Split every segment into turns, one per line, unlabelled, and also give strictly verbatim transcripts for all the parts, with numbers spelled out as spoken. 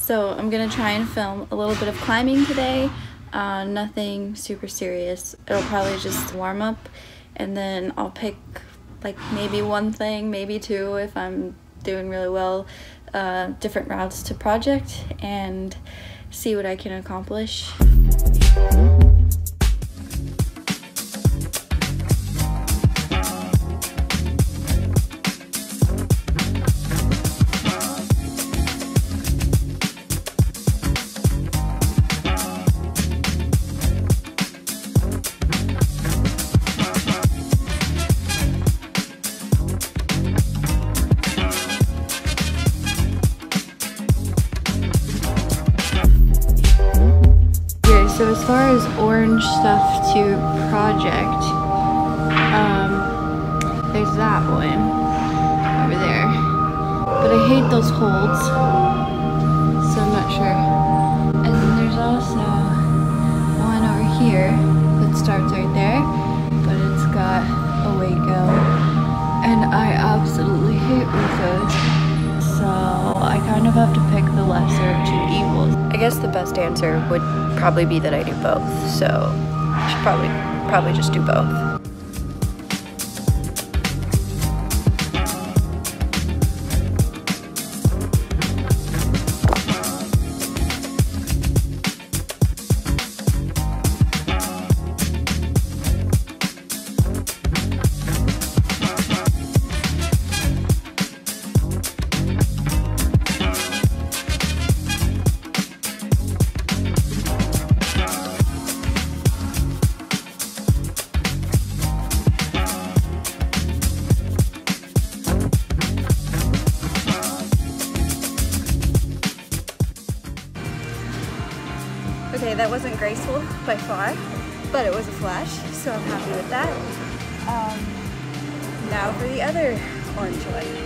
So I'm gonna try and film a little bit of climbing today. Uh, nothing super serious. It'll probably just warm up, and then I'll pick like maybe one thing, maybe two if I'm doing really well, uh, different routes to project, and see what I can accomplish. So as far as orange stuff to project, um, there's that one over there. But I hate those holds, so I'm not sure. And then there's also one over here that starts right there, but it's got a Waco. And I absolutely hate Wacos. So I kind of have to pick the lesser of two evils. I guess the best answer would probably be that I do both, so I should probably probably just do both. Okay, that wasn't graceful by far, but it was a flash, so I'm happy with that. Um, now for the other orange one.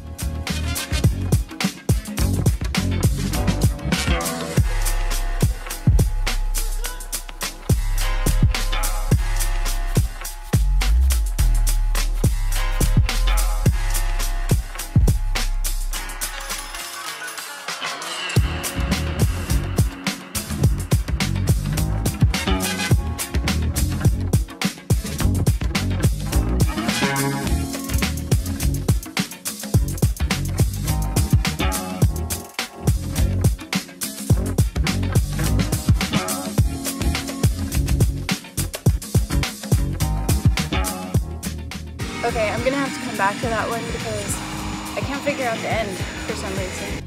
Okay, I'm gonna have to come back to that one because I can't figure out the end for some reason.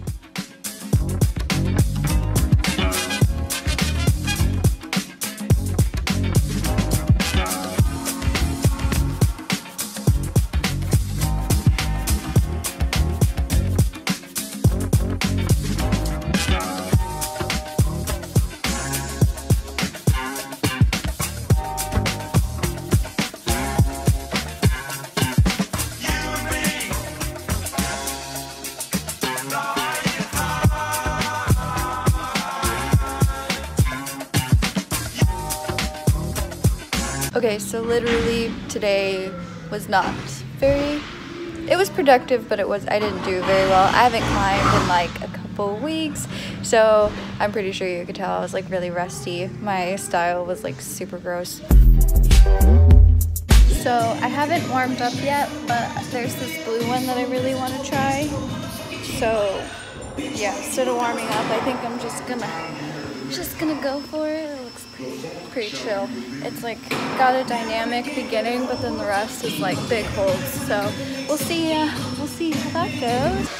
Okay, so literally today was not very, it was productive, but it was, I didn't do very well. I haven't climbed in like a couple weeks, so I'm pretty sure you could tell I was like really rusty. My style was like super gross. So I haven't warmed up yet, but there's this blue one that I really want to try. So yeah, instead of warming up, I think I'm just gonna, just gonna go for it. It looks pretty, pretty chill. It's like got a dynamic beginning, but then the rest is like big holds. So we'll see. Uh, we'll see how that goes.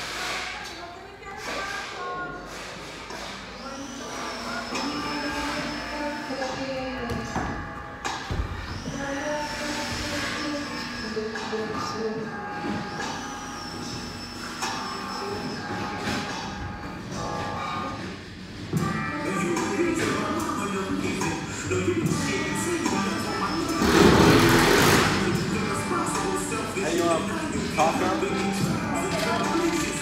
Hey, you want coffee?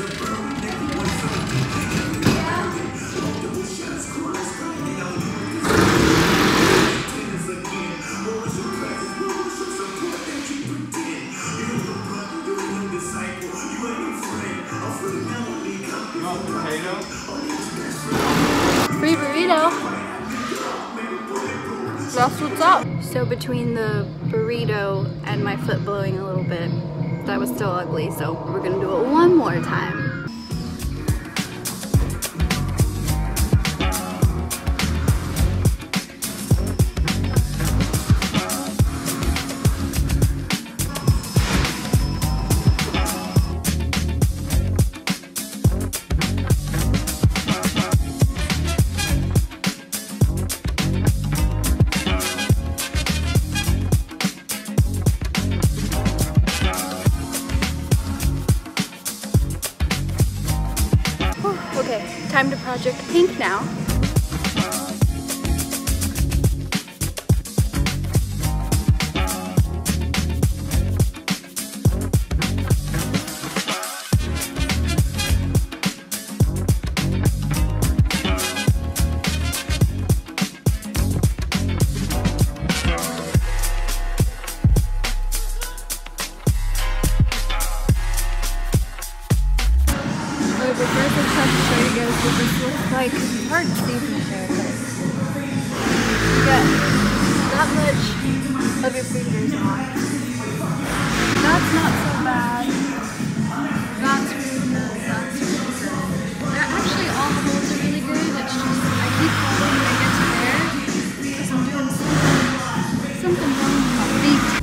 That's what's up. So between the burrito and my foot blowing a little bit, that was still ugly, so we're gonna do it one more time. Okay, time to project pink now. But first I just have to show you guys what this looks like. It's hard to see from here, but you get that much of your fingers on. That's not so bad. That's really good. That's really good. They're actually all holds are really good. It's just I keep holding when I get to there because I'm doing something, something wrong with my feet.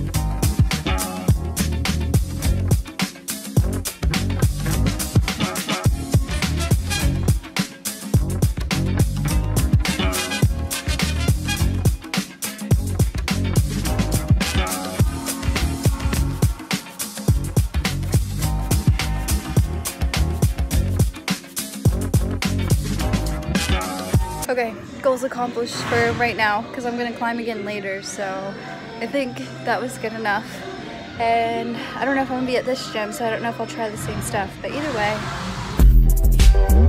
Okay, goals accomplished for right now because I'm gonna climb again later, so I think that was good enough. And I don't know if I'm gonna be at this gym, so I don't know if I'll try the same stuff, but either way.